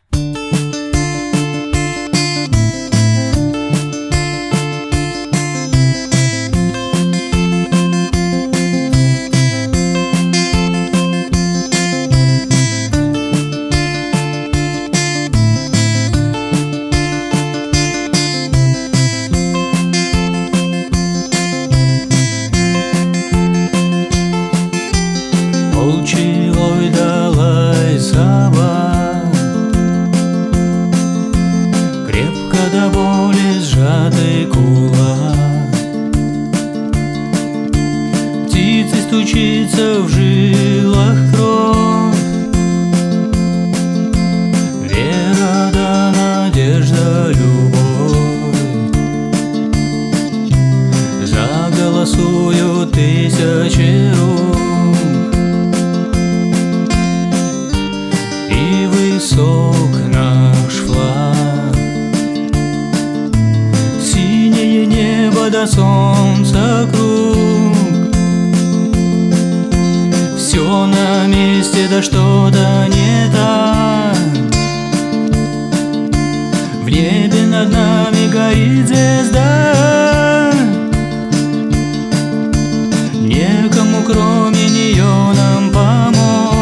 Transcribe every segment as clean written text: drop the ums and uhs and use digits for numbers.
Ой, далай сова, крепко до боли сжатый кулак. Птицей стучится в жилах кровь, вера да надежда, любовь. Заголосуют тысячи рук, высок наш флаг. Синее небо до солнца круг, все на месте, да что-то не так. В небе над нами горит звезда, некому кроме нее нам помочь.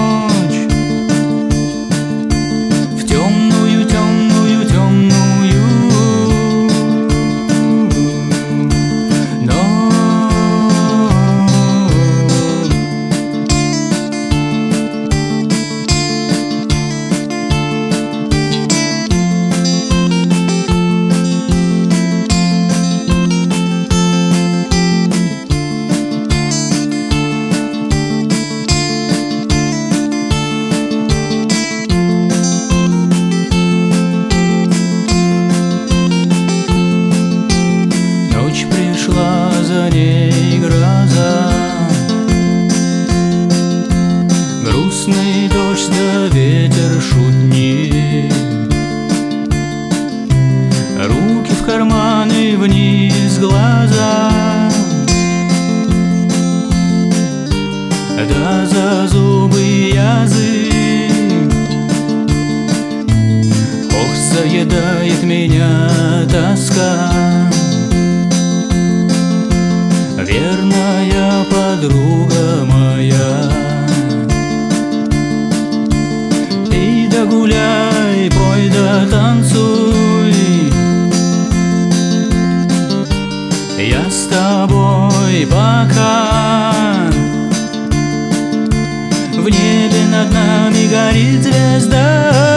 За ней гроза, грустный дождь да ветер шутни. Руки в карманы, вниз глаза, да за зубы язык. Ох, заедает меня тоска, верная подруга моя. Пей да гуляй, пой да танцуй, я с тобой пока. В небе над нами горит звезда,